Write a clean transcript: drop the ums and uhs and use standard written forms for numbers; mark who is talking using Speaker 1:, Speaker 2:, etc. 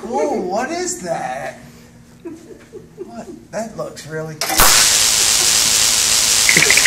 Speaker 1: cool. What is that? What? That looks really cool.